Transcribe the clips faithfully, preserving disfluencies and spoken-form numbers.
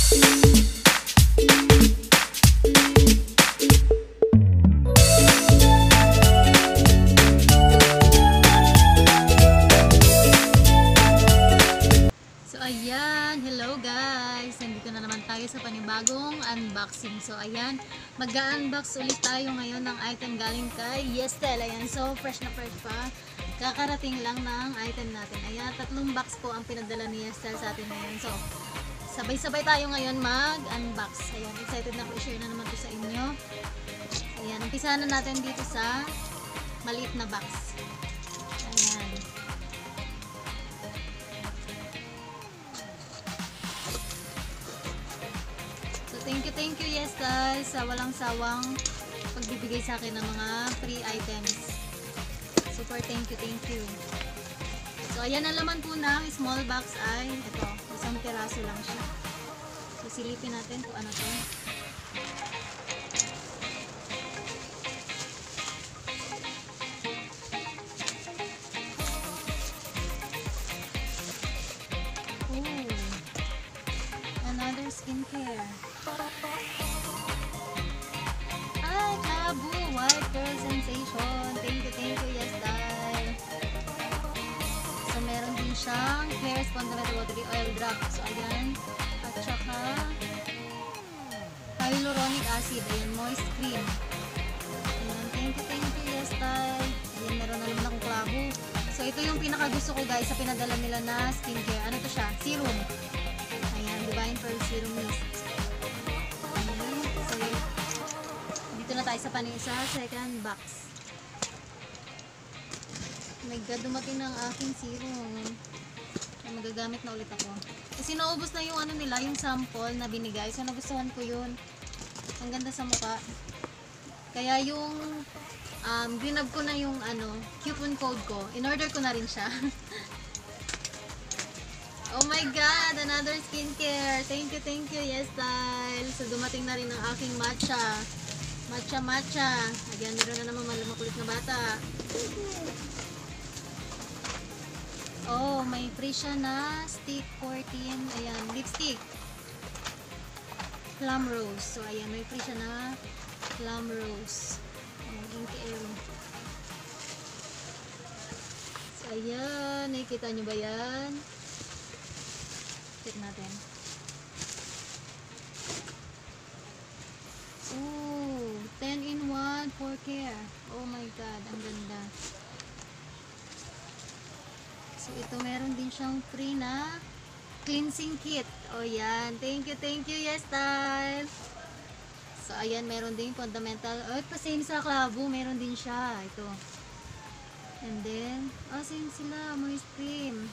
Ayan, hello guys! Nandito na naman tayo sa panibagong unboxing. So ayan, mag-unbox ulit tayo ngayon ng item galing kay Yestel. Ayan, so fresh na fresh pa. Kakarating lang ng item natin. Ayan, tatlong box po ang pinagdala ni Yestel sa atin ngayon. So, sabay-sabay tayo ngayon mag-unbox. Ayan, excited na po i-share na naman po sa inyo. Ayan, umpisa na natin dito sa maliit na box. Ayan. Thank you, thank you, yes guys, sa walang sawang pagbibigay sa akin ng mga free items. Super thank you, thank you. So, ayan ang laman po ng small box ay ito, isang piraso lang siya. So, silipin natin kung ano to. Oh, another skincare. Ay, Kabu, White Girl Sensation. Thank you, thank you, yes, dahil. So, meron din siyang Hair Fundamental Watery Oil Drop. So, ayan. At saka, hyaluronic acid. Ayan, moist cream. Ayan, thank you, thank you, yes, dahil. Ayan, meron na naman akong Kabu. So, ito yung pinakagusto ko, guys, sa pinadala nila na skincare. Ano to siya? Serum. Ayan, Divine Pearl Serum Mist. Dito na tayo sa panisa, second box. Oh my god, dumating na ang aking serum. Ay, magagamit na ulit ako. Kasi naubos na yung ano nila, yung sample na binigay. So nagustuhan ko yun. Ang ganda sa mukha. Kaya yung um, grinab ko na yung ano, coupon code ko. In-order ko na rin siya. Oh my god, another skincare. Thank you, thank you, yes style. So dumating na rin ang aking matcha. Matcha, matcha. Ayan, meron na naman makulit na bata. Oh, may free siya na stick fourteen. Ayan, lipstick. Plum Rose. So, ayan, may free siya na Plum Rose. Ayan, Ink Air. So, ayan. Nakikita nyo ba yan? Check natin. Oh, ten in one for care. Oh my god, ang ganda. So ito meron din siyang free na cleansing kit. Oh yan, thank you, thank you, yes style. So ayan, meron din fundamental. Oh, pa same sa Klabu, meron din siya. Ito. And then, oh same sila, moist cream.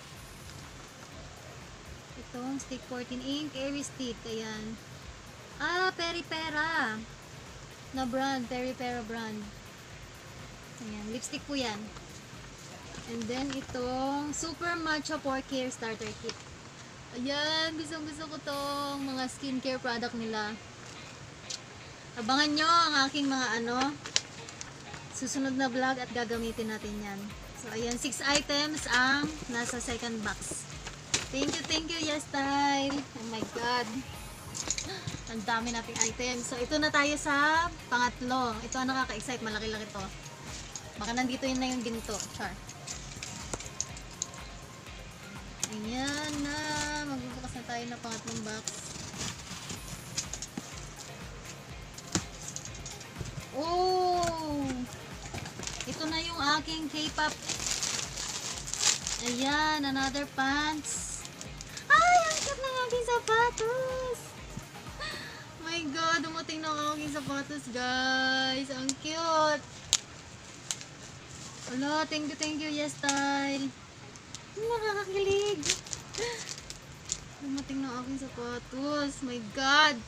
Itong stick fourteen ink, airy stick. Ayan. Ah, Peripera na brand, Peripera brand. Ayan, lipstick po yan. And then itong Super Matcha Pore Care Starter Kit. Ayan, gusto gusto ko tong mga skincare product nila. Abangan nyo ang aking mga ano susunod na vlog at gagamitin natin yan. So ayan, six items ang nasa second box. Thank you, thank you, yes style. Oh my god, ang dami nating items. So, ito na tayo sa pangatlo. Ito ang nakaka-excite. Malaki-laki to. Baka nandito yun na yung ginto. Char. Ayan na. Magbubukas na tayo ng pangatlong box. Oh! Ito na yung aking K-pop. Ayan. Another pants. Ay! Ang cute ng aking sapatos! My god, dumating na ang aking sapatos, guys. Ang cute. Wala, thank you, thank you, yes style. Nakakakilig. Dumating na ang aking sapatos. My god.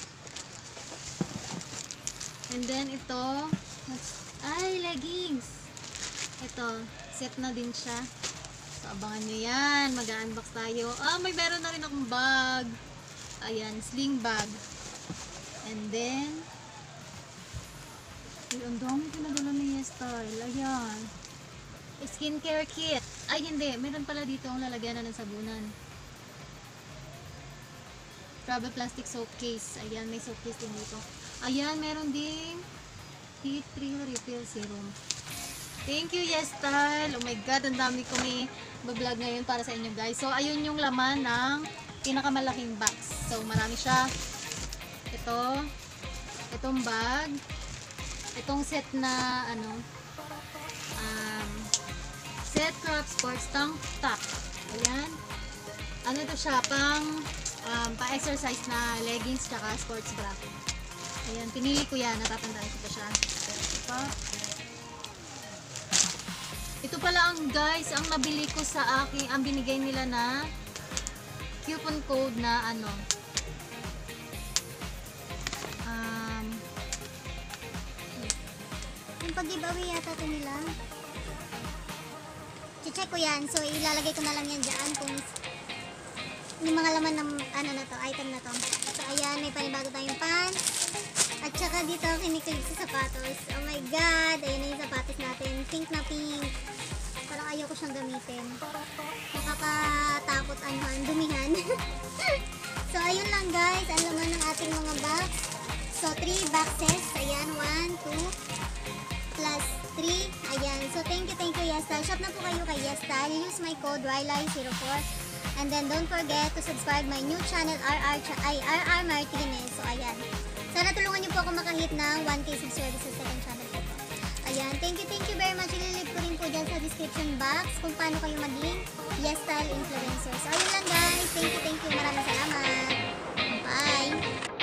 And then ito, ay, leggings. Ito, set na din siya. So, abangan nyo yan. Mag-unbox tayo. Ah, may meron na rin akong bag. Ayan, sling bag. And then, ay, ang dami pinadala ni Yesstyle. Ayan. Skincare kit. Ay, hindi. Meron pala dito ang lalagyan na ng sabunan. Travel plastic soap case. Ayan, may soap case din dito. Ayan, meron ding tea tree refill serum. Thank you, Yestal. Oh my God, ang dami ko may vlog ngayon para sa inyo, guys. So, ayun yung laman ng pinakamalaking box. So, marami siya. Ito. Itong bag. Itong set na, ano, um, set crop sports tank top. Ayan. Ano to siya? Pang, um, pa-exercise na leggings tsaka sports bra. Ayan, pinili ko yan. Natatandaan ko pa siya. Ito pa. Ito pala ang guys, ang nabili ko sa akin, ang binigay nila na coupon code na ano. Um, Yung pag-giveaway yata ito nila. Check ko yan. So, ilalagay ko na lang yan dyan kung yung mga laman ng ano na to, item na to. So, ayan, may panibago tayong pants. At saka dito, kiniklik sa sapatos. Oh my God! Ayan na yung sapatos natin. Pink na pink. Parang ayaw ko siyang gamitin. Nakakatakot anuhan, dumihan. So, ayun lang guys. Ang laman ng ating mga box. So, three boxes. Ayan, one, two, plus three. Ayan. So, thank you, thank you, Yestal. Shop na po kayo kay Yestal. Use my code Riley zero four. And then, don't forget to subscribe my new channel, R R, ay, R R Martinez. So, ayan. Sana tulungan niyo po ako makahit ng one K subscribers sa second channel ko. Ayan. Thank you, thank you very much. Ililip ko rin po dyan sa description box kung paano kayo maging Yestal influencer. So, ayun lang guys. Thank you, thank you. Maraming salamat. Bye!